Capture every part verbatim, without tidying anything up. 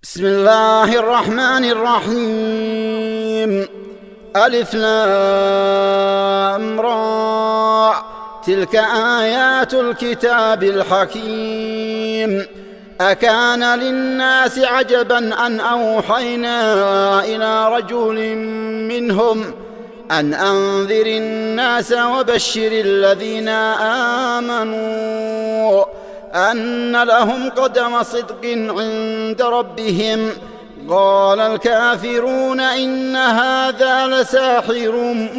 بسم الله الرحمن الرحيم. ألف لام را، تلك آيات الكتاب الحكيم. أكان للناس عجبا أن أوحينا إلى رجل منهم أن أنذر الناس وبشر الذين آمنوا أن لهم قدم صدق عند ربهم. قال الكافرون إن هذا لساحر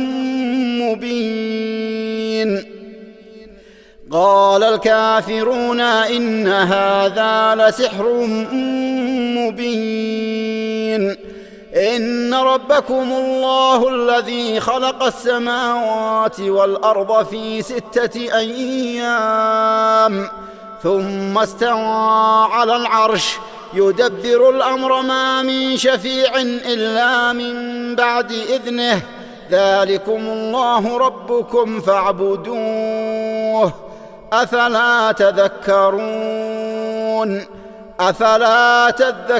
مبين قال الكافرون إن هذا لسحر مبين إن ربكم الله الذي خلق السماوات والأرض في ستة أيام ثم استوى على العرش يدبر الأمر ما من شفيع إلا من بعد إذنه ذلكم الله ربكم فاعبدوه أفلا تذكرون أفلا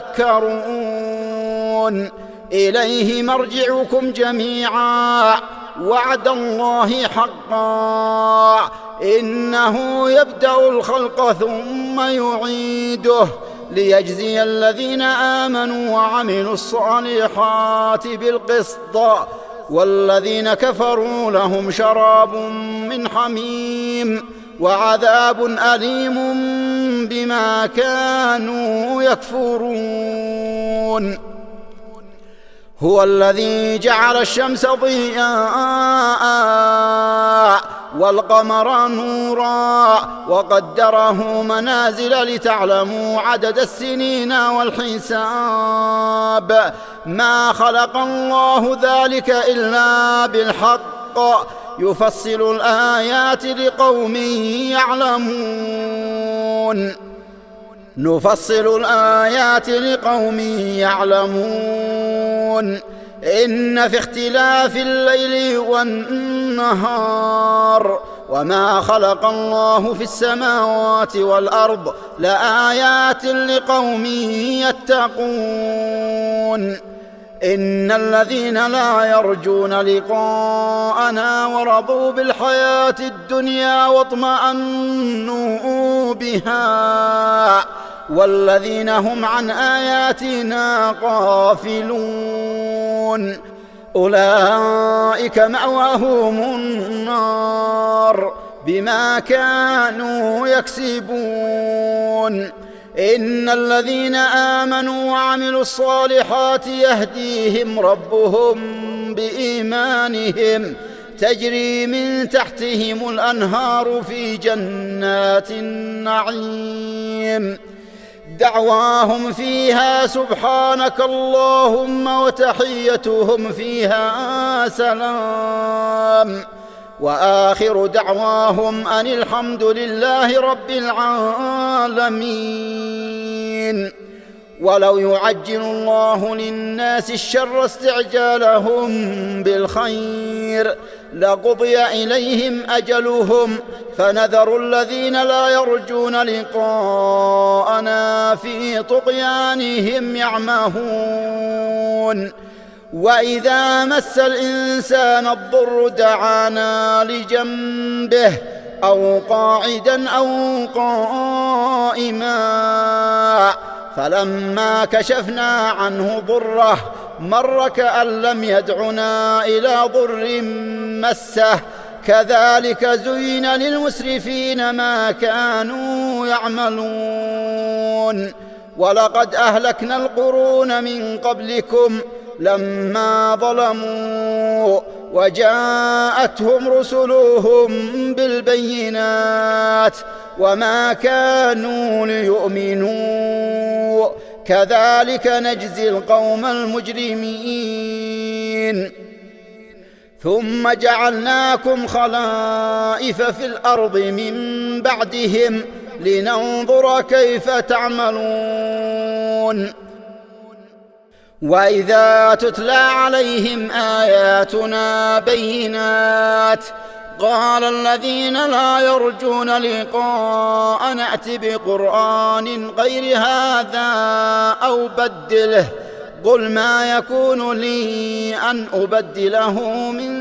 تذكرون إليه مرجعكم جميعا وعد الله حقا إنه يبدأ الخلق ثم يعيده ليجزي الذين آمنوا وعملوا الصالحات بالقسط والذين كفروا لهم شراب من حميم وعذاب أليم بما كانوا يكفرون. هو الذي جعل الشمس ضياء والقمر نورا وقدره منازل لتعلموا عدد السنين والحساب ما خلق الله ذلك إلا بالحق يفصل الآيات لقوم يعلمون نفصل الآيات لقوم يعلمون إن في اختلاف الليل والنهار وما خلق الله في السماوات والأرض لآيات لقوم يتقون. إن الذين لا يرجون لقاءنا ورضوا بالحياة الدنيا واطمأنوا بها والذين هم عن آياتنا غافلون أولئك مأواهم النار بما كانوا يكسبون. إن الذين آمنوا وعملوا الصالحات يهديهم ربهم بإيمانهم تجري من تحتهم الأنهار في جنات النعيم دعواهم فيها سبحانك اللهم وتحيتهم فيها سلام وآخر دعواهم أن الحمد لله رب العالمين. ولو يعجل الله للناس الشر استعجالهم بالخير لقضي إليهم أجلهم فنذر الذين لا يرجون لقاءنا في طغيانهم يعمهون. وإذا مس الإنسان الضر دعانا لجنبه أو قاعدا أو قائما فلما كشفنا عنه ضره مر كأن لم يدعنا إلى ضر مسه كذلك زين للمسرفين ما كانوا يعملون. ولقد أهلكنا القرون من قبلكم لما ظلموا وجاءتهم رسلهم بالبينات وما كانوا ليؤمنوا كذلك نجزي القوم المجرمين. ثم جعلناكم خلائف في الأرض من بعدهم لننظر كيف تعملون. وإذا تتلى عليهم آياتنا بينات قال الذين لا يرجون لقاء نأت بقرآن غير هذا أو بدله قل ما يكون لي أن أبدله من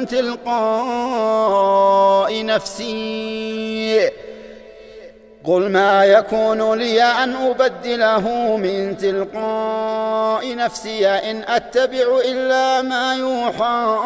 تلقاء نفسي قل ما يكون لي أن أبدله من تلقاء نفسي إن أتبع إلا ما يوحى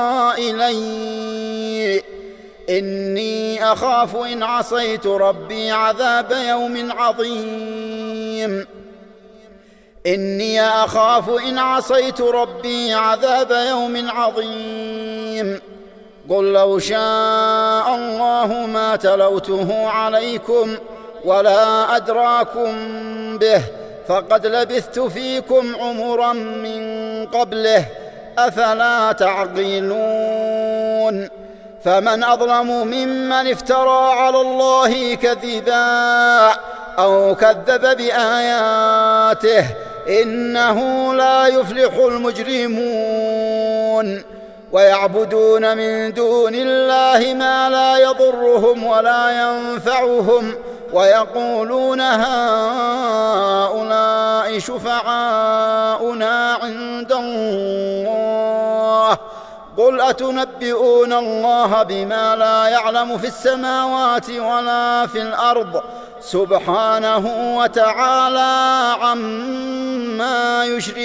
إلي إني أخاف إن عصيت ربي عذاب يوم عظيم إني أخاف إن عصيت ربي عذاب يوم عظيم قل لو شاء الله ما تلوته عليكم ولا أدراكم به فقد لبثت فيكم عمرا من قبله أفلا تعقلون فمن أظلم ممن افترى على الله كذبا أو كذب بآياته إنه لا يفلح المجرمون ويعبدون من دون الله ما لا يضرهم ولا ينفعهم ويقولون هؤلاء شفعاؤنا عند الله قل أتنبئون الله بما لا يعلم في السماوات ولا في الأرض سبحانه وتعالى عما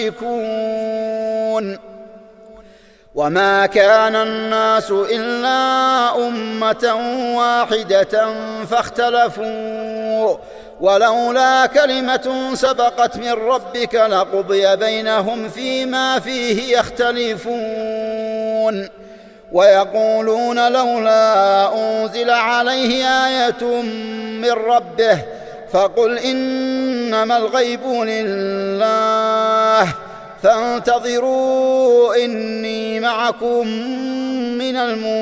يشركون وما كان الناس إلا أمة واحدة فاختلفوا ولولا كلمة سبقت من ربك لقضي بينهم فيما فيه يختلفون ويقولون لولا أنزل عليه آية من ربه فقل إنما الغيب لله فانتظروا إني معكم من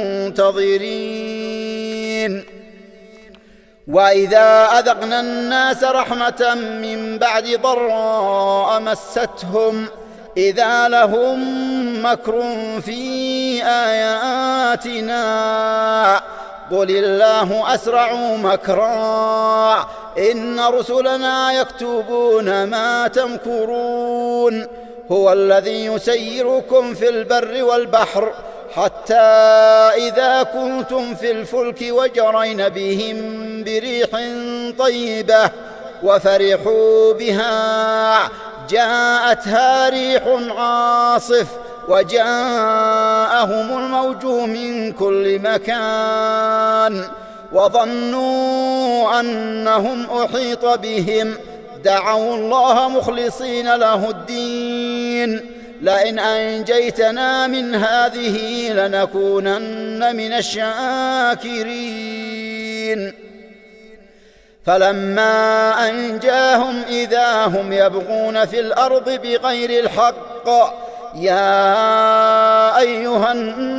المنتظرين وإذا أذقنا الناس رحمة من بعد ضراء مستهم إذا لهم مكر في آياتنا قل الله أسرع مكرا إن رسلنا يكتبون ما تمكرون هو الذي يسيركم في البر والبحر حتى إذا كنتم في الفلك وجرين بهم بريح طيبة وفرحوا بها جاءتها ريح عاصف وجاءهم الموج من كل مكان وظنوا أنهم أحيط بهم دعوا الله مخلصين له الدين لئن أنجيتنا من هذه لنكونن من الشاكرين فلما أنجاهم إذا هم يبغون في الأرض بغير الحق يا أيها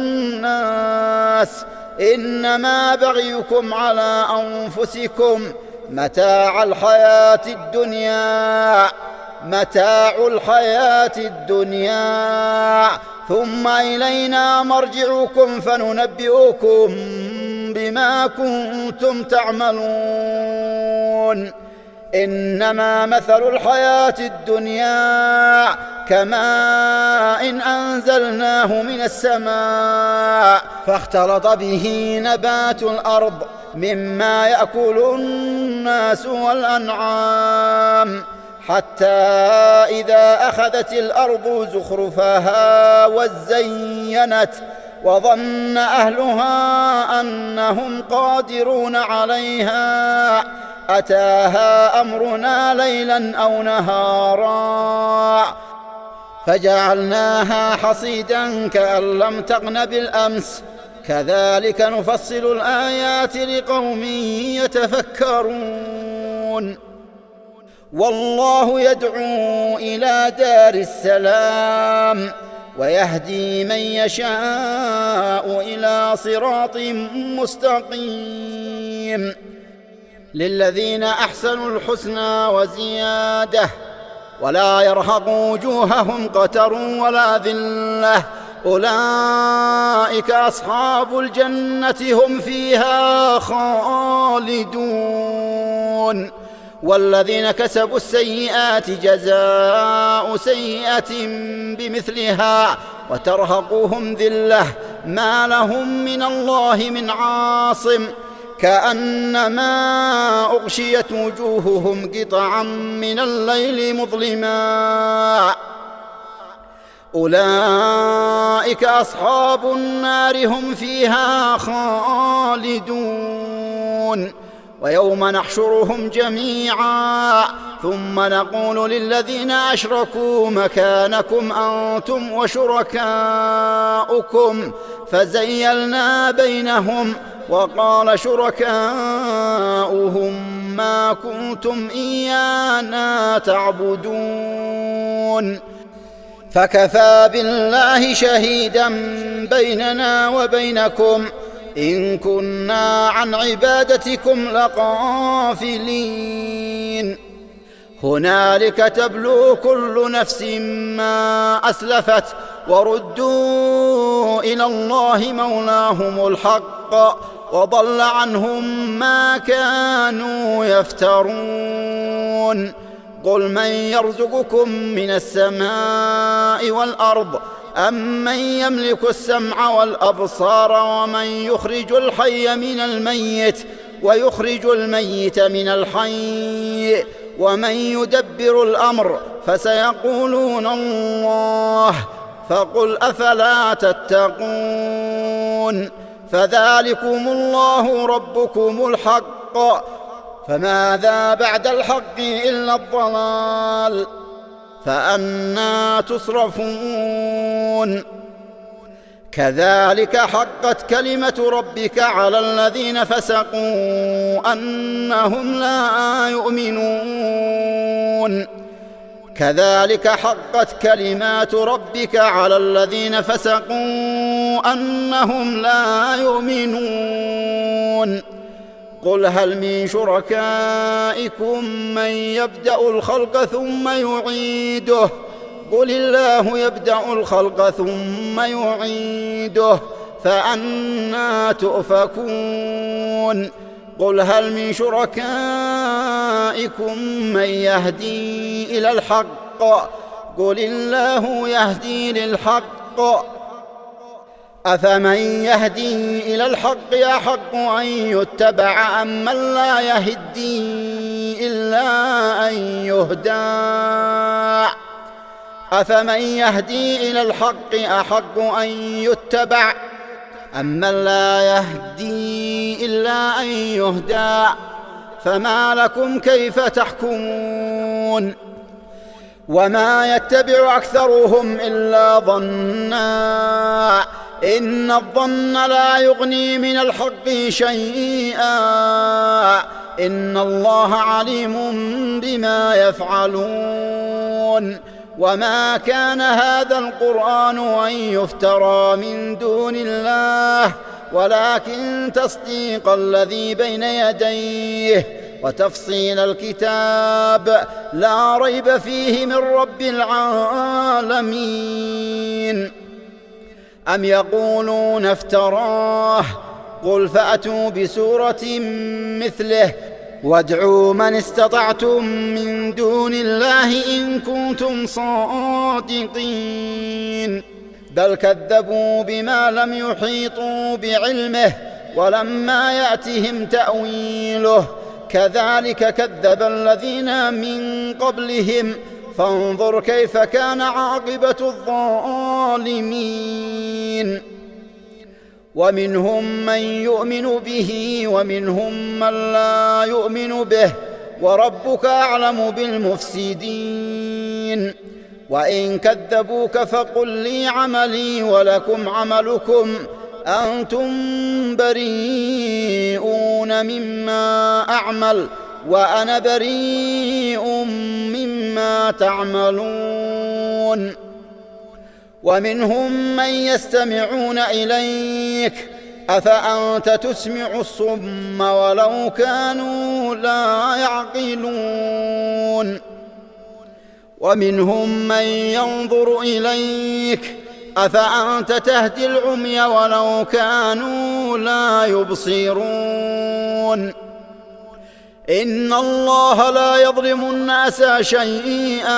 الناس إنما بغيكم على أنفسكم متاع الحياة الدنيا متاع الحياة الدنيا ثم إلينا مرجعكم فننبئكم بما كنتم تعملون إنما مثل الحياة الدنيا كماء إن أنزلناه من السماء فاختلط به نبات الأرض مما يأكل الناس والأنعام حتى إذا أخذت الأرض زخرفها وزينت وظن أهلها أنهم قادرون عليها أتاها أمرنا ليلا أو نهارا فجعلناها حصيدا كأن لم تغن بالأمس كذلك نفصل الآيات لقوم يتفكرون والله يدعو إلى دار السلام ويهدي من يشاء إلى صراط مستقيم للذين أحسنوا الحسنى وزيادة ولا يرهق وجوههم قتر ولا ذلة أولئك أصحاب الجنة هم فيها خالدون. والذين كسبوا السيئات جزاء سيئة بمثلها وترهقهم ذلة ما لهم من الله من عاصم كأنما أغشيت وجوههم قطعا من الليل مظلما. أولئك أصحاب النار هم فيها خالدون. ويوم نحشرهم جميعا ثم نقول للذين أشركوا مكانكم أنتم وشركاؤكم فزيلنا بينهم وقال شركاؤهم ما كنتم إيانا تعبدون فكفى بالله شهيدا بيننا وبينكم إن كنا عن عبادتكم لغافلين. هنالك تبلو كل نفس ما أسلفت وردوا إلى الله مولاهم الحق وضل عنهم ما كانوا يفترون. قل من يرزقكم من السماء والأرض أم من يملك السمع والأبصار ومن يخرج الحي من الميت ويخرج الميت من الحي ومن يدبر الأمر فسيقولون الله فقل أفلا تتقون. فذلكم الله ربكم الحق فماذا بعد الحق إلا الضلال فأنى تصرفون. كذلك حقت كلمة ربك على الذين فسقوا أنهم لا يؤمنون. كذلك حقت كلمات ربك على الذين فسقوا أنهم لا يؤمنون. قل هل من شركائكم من يبدأ الخلق ثم يعيده قل الله يبدأ الخلق ثم يعيده فأنى تؤفكون. قل هل من شركائكم من يهدي إلى الحق قل الله يهدي للحق أفمن يهدي إلى الحق أحق أن يتبع أم من لا يهدي إلا أن يهدى أفمن يهدي إلى الحق أحق أن يتبع أم من لا يهدي إلا أن يهدى فما لكم كيف تحكمون. وما يتبع أكثرهم إلا ظنا إن الظن لا يغني من الحق شيئا إن الله عليم بما يفعلون. وما كان هذا القرآن أن يفترى من دون الله ولكن تصديق الذي بين يديه وتفصيل الكتاب لا ريب فيه من رب العالمين. أم يقولون افتراه قل فأتوا بسورة مثله وادعوا من استطعتم من دون الله إن كنتم صادقين. بل كذبوا بما لم يحيطوا بعلمه ولما يأتهم تأويله كذلك كذب الذين من قبلهم فانظر كيف كان عاقبة الظالمين. ومنهم من يؤمن به ومنهم من لا يؤمن به وربك أعلم بالمفسدين. وإن كذبوك فقل لي عملي ولكم عملكم أنتم بريئون مما أعمل وأنا بريء مما تعملون. ومنهم من يستمعون إليك أفأنت تسمع الصم ولو كانوا لا يعقلون. ومنهم من ينظر إليك أفأنت تهدي العمي ولو كانوا لا يبصرون إن الله لا يظلم الناس شيئا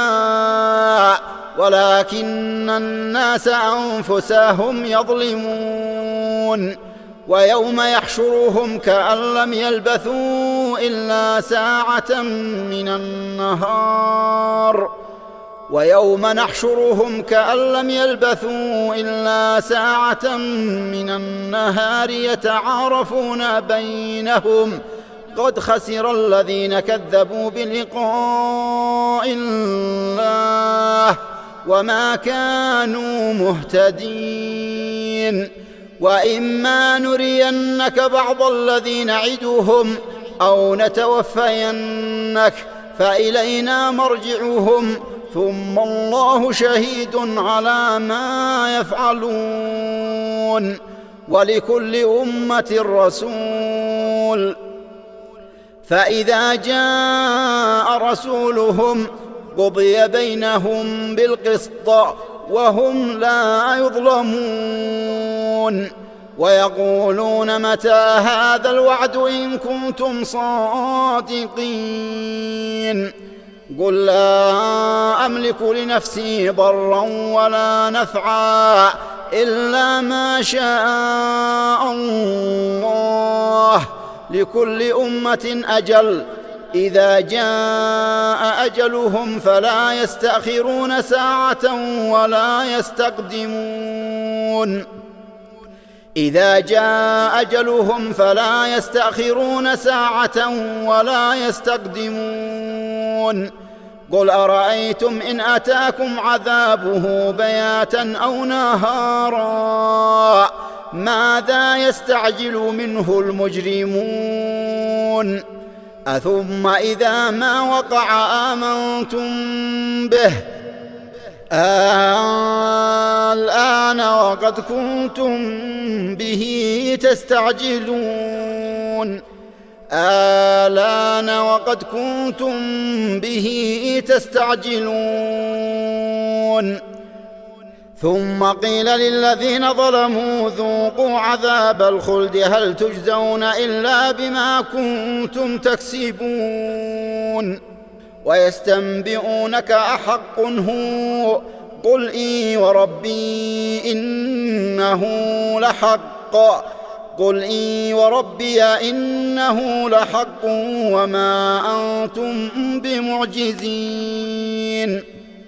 ولكن الناس أنفسهم يظلمون ويوم يحشرهم كأن لم يلبثوا إلا ساعة من النهار ويوم نحشرهم كأن لم يلبثوا إلا ساعة من النهار يتعارفون بينهم قد خسر الذين كذبوا بلقاء الله وما كانوا مهتدين وإما نرينك بعض الذي نعدهم أو نتوفينك فإلينا مرجعهم ثم الله شهيد على ما يفعلون ولكل أمة رسول فإذا جاء رسولهم قضي بينهم بالقسط وهم لا يظلمون ويقولون متى هذا الوعد إن كنتم صادقين قل لا أملك لنفسي ضرا ولا نفعا إلا ما شاء الله لكل أمة أجل إذا جاء أجلهم فلا يستأخرون ساعة ولا يستقدمون إذا جاء أجلهم فلا يستأخرون ساعة ولا يستقدمون قل أرأيتم إن أتاكم عذابه بياتا أو نهارا ماذا يستعجل منه المجرمون أثم إذا ما وقع آمنتم به الآن وقد كنتم به تستعجلون الآن وقد كنتم به تستعجلون ثم قيل للذين ظلموا ذوقوا عذاب الخلد هل تجزون إلا بما كنتم تكسبون ويستنبئونك أحق هو قل إي وربي إنه لحق قل إي وربي إنه لحق وما أنتم بمعجزين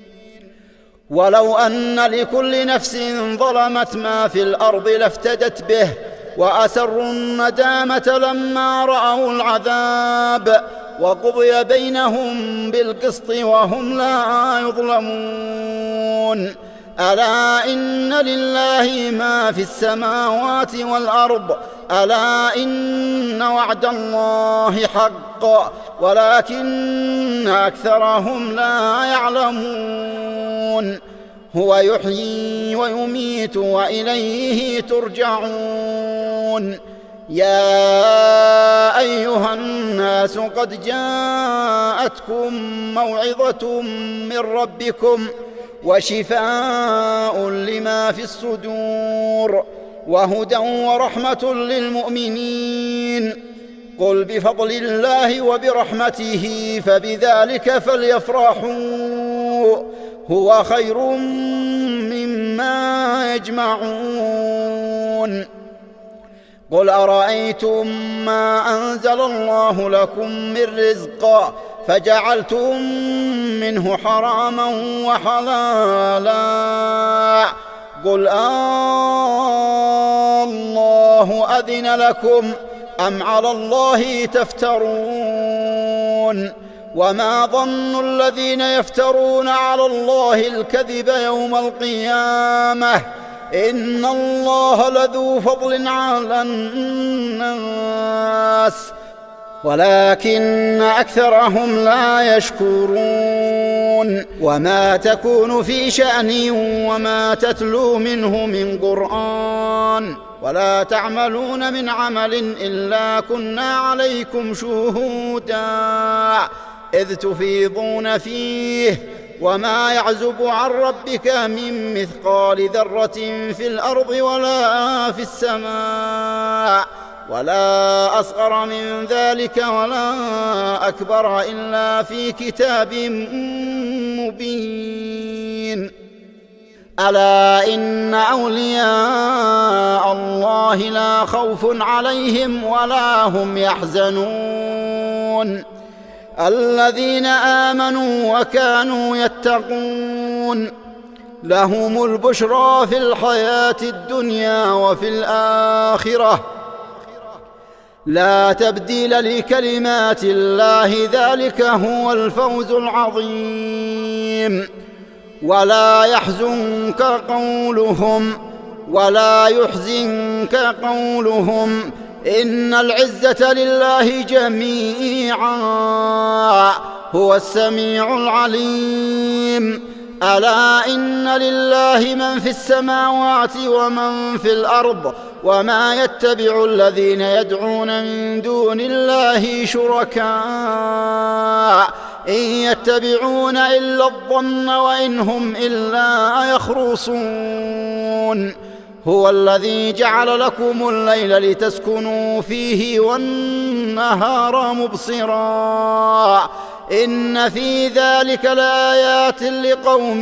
ولو أن لكل نفس ظلمت ما في الأرض لافتدت به وأسروا الندامة لما رأوا العذاب وقضي بينهم بالقسط وهم لا يظلمون ألا إن لله ما في السماوات والأرض ألا إن وعد الله حق ولكن أكثرهم لا يعلمون هو يحيي ويميت وإليه ترجعون يا أيها الناس قد جاءتكم موعظة من ربكم وشفاء لما في الصدور وهدى ورحمة للمؤمنين قل بفضل الله وبرحمته فبذلك فليفرحوا هو خير مما يجمعون قل أرأيتم ما أنزل الله لكم من رزق فجعلتم منه حراما وحلالا قل الله أذن لكم أم على الله تفترون وما ظن الذين يفترون على الله الكذب يوم القيامة إن الله لذو فضل على الناس ولكن أكثرهم لا يشكرون وما تكون في شأن وما تتلو منه من قرآن ولا تعملون من عمل إلا كنا عليكم شهودا إذ تفيضون فيه وما يعزب عن ربك من مثقال ذرة في الأرض ولا في السماء ولا أصغر من ذلك ولا أكبر إلا في كتاب مبين. ألا إن أولياء الله لا خوف عليهم ولا هم يحزنون الذين آمنوا وكانوا يتقون لهم البشرى في الحياة الدنيا وفي الآخرة لا تبديل لكلمات الله ذلك هو الفوز العظيم. ولا يحزنك قولهم ولا يحزنك قولهم إن العزة لله جميعا هو السميع العليم. ألا إن لله من في السماوات ومن في الأرض وما يتبع الذين يدعون من دون الله شركاء إن يتبعون إلا الظن وإن هم إلا يخرصون. هو الذي جعل لكم الليل لتسكنوا فيه والنهار مبصرا إن في ذلك لآيات لقوم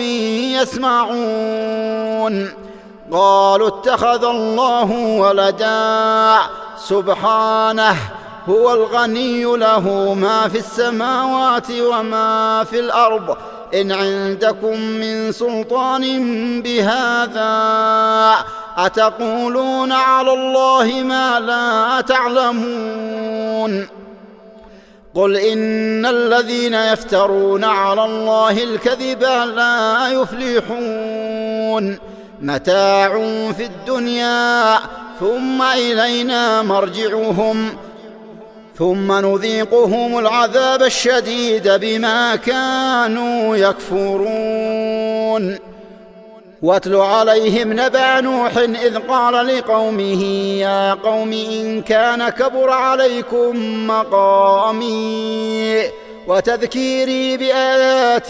يسمعون. قالوا اتخذ الله ولدا سبحانه هو الغني له ما في السماوات وما في الأرض إن عندكم من سلطان بهذا أتقولون على الله ما لا تعلمون. قل إن الذين يفترون على الله الكذب لا يفلحون متاع في الدنيا ثم إلينا مرجعهم ثم نذيقهم العذاب الشديد بما كانوا يكفرون. واتل عليهم نبأ نوح إذ قال لقومه يا قوم إن كان كبر عليكم مقامي وتذكيري بآيات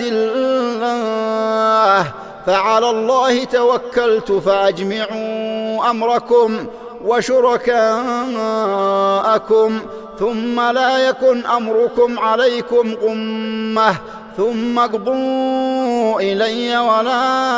الله فعلى الله توكلت فأجمعوا أمركم وشركاءكم ثم لا يكن أمركم عليكم غمة ثم اقضوا إلي ولا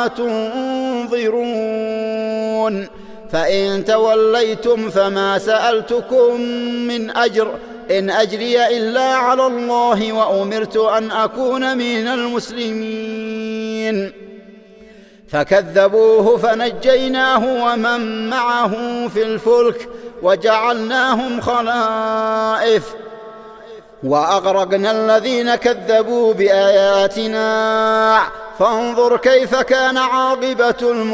تنظرون. فإن توليتم فما سألتكم من أجر إن أجري إلا على الله وأمرت أن أكون من المسلمين. فكذبوه فنجيناه ومن معه في الفلك وجعلناهم خلائف وأغرقنا الذين كذبوا بآياتنا فانظر كيف كان عاقبة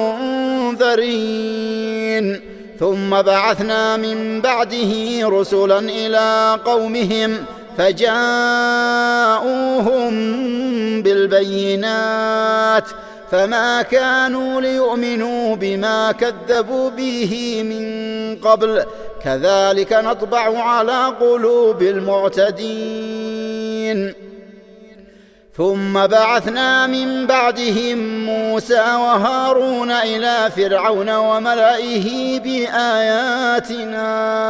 المنذرين. ثم بعثنا من بعده رسلا إلى قومهم فجاءوهم بالبينات فما كانوا ليؤمنوا بما كذبوا به من قبل كذلك نطبع على قلوب المعتدين. ثم بعثنا من بعدهم موسى وهارون إلى فرعون وملئه بآياتنا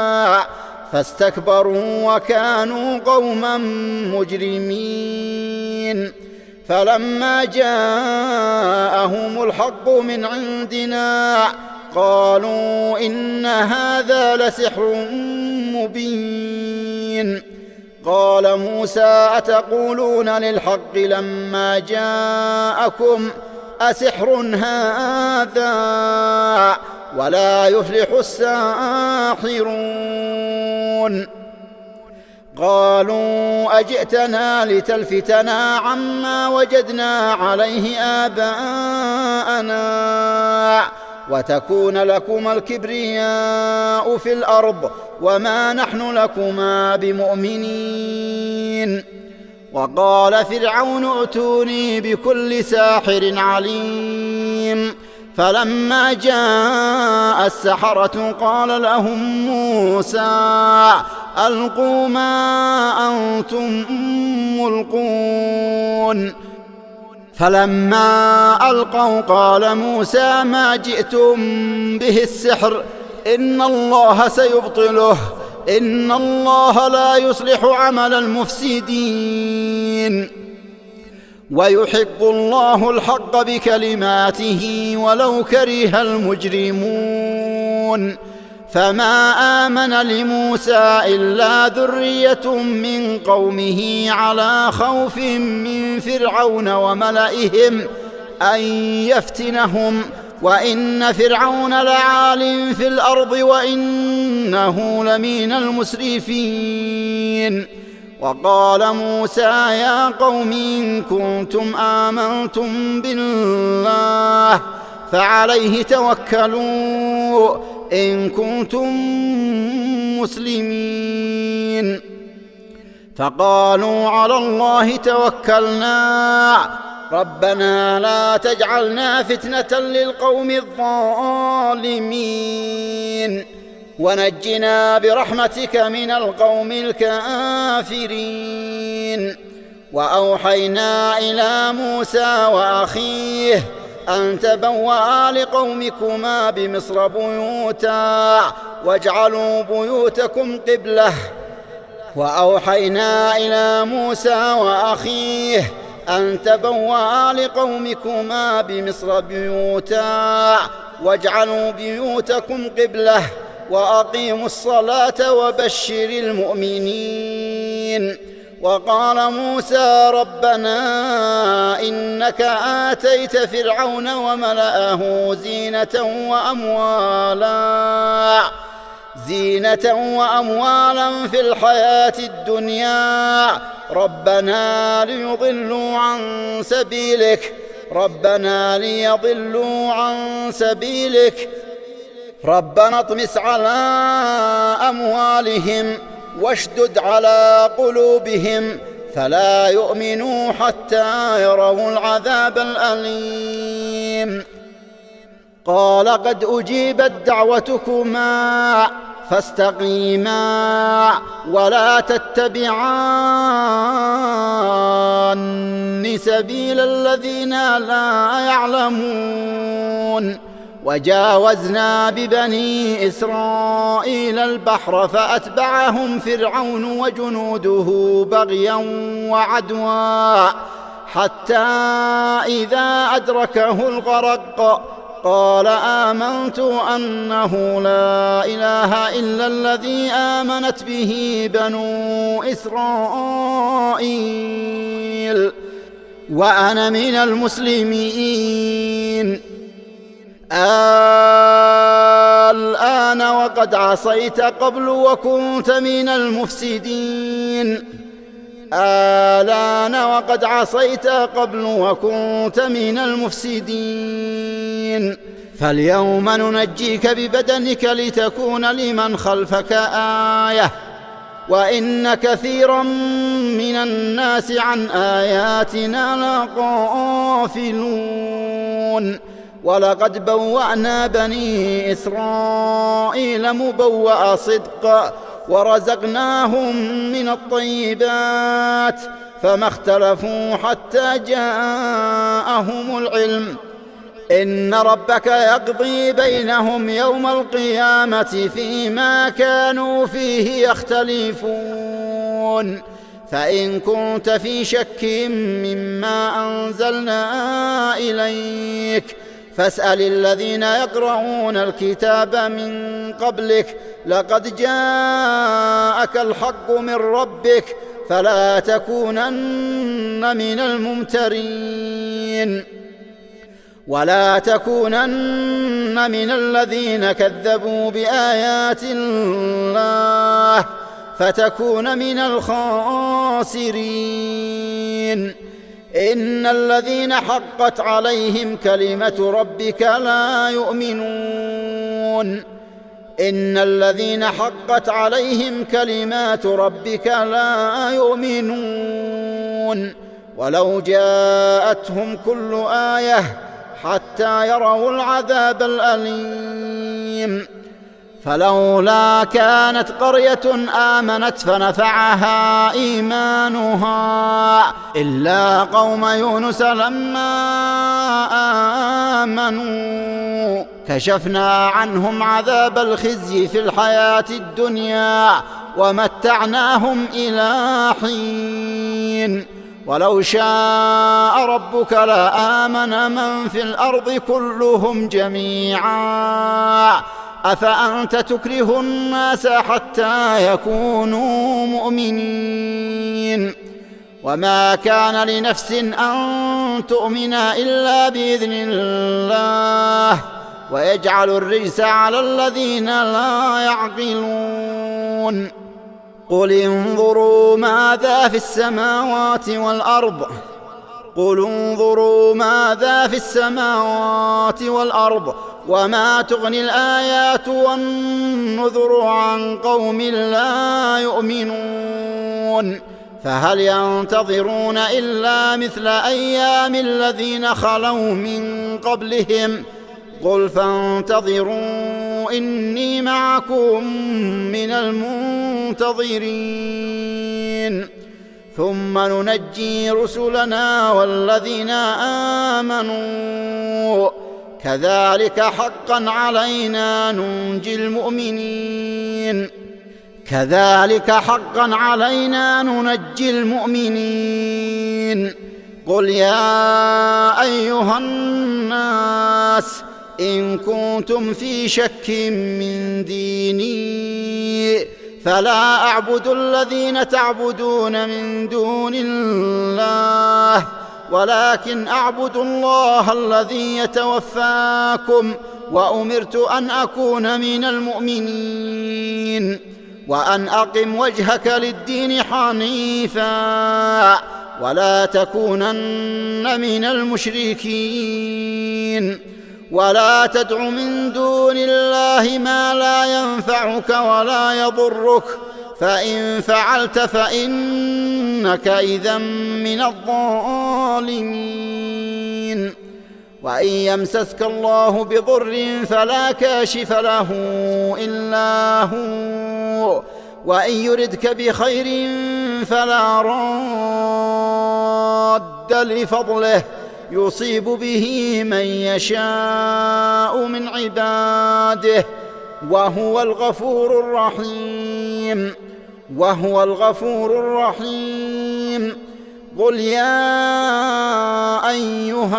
فاستكبروا وكانوا قوما مجرمين. فلما جاءهم الحق من عندنا قالوا إن هذا لسحر مبين. قال موسى أتقولون للحق لما جاءكم أسحر هذا ولا يفلح الساحرون. قالوا أجئتنا لتلفتنا عما وجدنا عليه آباءنا وتكون لكما الكبرياء في الأرض وما نحن لكما بمؤمنين. وقال فرعون ائتوني بكل ساحر عليم. فلما جاء السحرة قال لهم موسى ألقوا ما أنتم ملقون. فلما ألقوا قال موسى ما جئتم به السحر إن الله سيبطله إن الله لا يصلح عمل المفسدين ويحق الله الحق بكلماته ولو كره المجرمون فما آمن لموسى إلا ذرية من قومه على خوف من فرعون وملئهم أن يفتنهم وإن فرعون لعال في الأرض وإنه لمن المسرفين وقال موسى يا قوم إن كنتم آمنتم بالله فعليه توكلوا إن كنتم مسلمين فقالوا على الله توكلنا ربنا لا تجعلنا فتنة للقوم الظالمين ونجنا برحمتك من القوم الكافرين وأوحينا إلى موسى وأخيه أن تبوأ لقومكما بمصر بيوتا واجعلوا بيوتكم قبلة وأوحينا إلى موسى وأخيه أن تبوأ لقومكما بمصر بيوتا واجعلوا بيوتكم قبلة وأقيموا الصلاة وبشر المؤمنين وقال موسى ربنا إنك آتيت فرعون وملأه زينة وأموالا زينة وأموالا في الحياة الدنيا ربنا ليضلوا عن سبيلك ربنا ليضلوا عن سبيلك ربنا اطمس على أموالهم واشدد على قلوبهم فلا يؤمنوا حتى يروا العذاب الأليم قال قد أجيبت دعوتكما فاستقيما ولا تتبعان سبيل الذين لا يعلمون وجاوزنا ببني إسرائيل البحر فأتبعهم فرعون وجنوده بغيا وعدوا حتى إذا أدركه الغرق قال آمنت أنه لا إله إلا الذي آمنت به بنو إسرائيل وأنا من المسلمين الآن وقد عصيت قبل وكنت من المفسدين الآن وقد عصيت قبل وكنت من المفسدين فاليوم ننجيك ببدنك لتكون لمن خلفك آية وإن كثيرا من الناس عن آياتنا لغافلون ولقد بوأنا بني إسرائيل مبوأ صدق ورزقناهم من الطيبات فما اختلفوا حتى جاءهم العلم إن ربك يقضي بينهم يوم القيامة فيما كانوا فيه يختلفون فإن كنت في شك مما أنزلنا إليك فاسأل الذين يقرؤون الكتاب من قبلك لقد جاءك الحق من ربك فلا تكونن من الممترين ولا تكونن من الذين كذبوا بآيات الله فتكون من الخاسرين إن الذين حقت عليهم كلمة ربك لا يؤمنون إن الذين حقت عليهم كلمات ربك لا يؤمنون ولو جاءتهم كل آية حتى يروا العذاب الأليم فلولا كانت قرية آمنت فنفعها إيمانها إلا قوم يونس لما آمنوا كشفنا عنهم عذاب الخزي في الحياة الدنيا ومتعناهم إلى حين ولو شاء ربك لآمن من في الأرض كلهم جميعا أفأنت تكره الناس حتى يكونوا مؤمنين وما كان لنفس أن تؤمن إلا بإذن الله ويجعل الرجس على الذين لا يعقلون قل انظروا ماذا في السماوات والأرض قل انظروا ماذا في السماوات والأرض وما تغني الآيات والنذر عن قوم لا يؤمنون فهل ينتظرون إلا مثل أيام الذين خلوا من قبلهم قل فانتظروا إني معكم من المنتظرين ثم ننجي رسلنا والذين آمنوا كذلك حقا علينا ننجي المؤمنين كذلك حقا علينا ننجي المؤمنين قل يا أيها الناس إن كنتم في شك من ديني فلا أعبد الذين تعبدون من دون الله ولكن أعبد الله الذي يتوفاكم وأمرت أن أكون من المؤمنين وأن أقم وجهك للدين حنيفا ولا تكونن من المشركين ولا تدع من دون الله ما لا ينفعك ولا يضرك فإن فعلت فإنك إذا من الظالمين وإن يمسسك الله بضر فلا كاشف له إلا هو وإن يردك بخير فلا راد لفضله يصيب به من يشاء من عباده وهو الغفور الرحيم وهو الغفور الرحيم قل يا أيها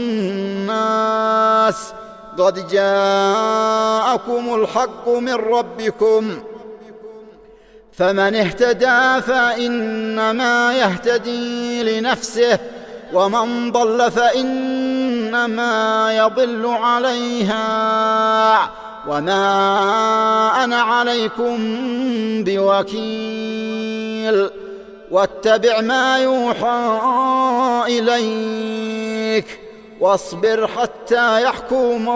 الناس قد جاءكم الحق من ربكم فمن اهتدى فإنما يهتدي لنفسه ومن ضل فإنما يضل عليها وما أنا عليكم بوكيل واتبع ما يوحى إليك واصبر حتى يحكم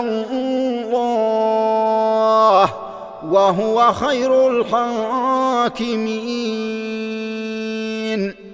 الله وهو خير الحاكمين.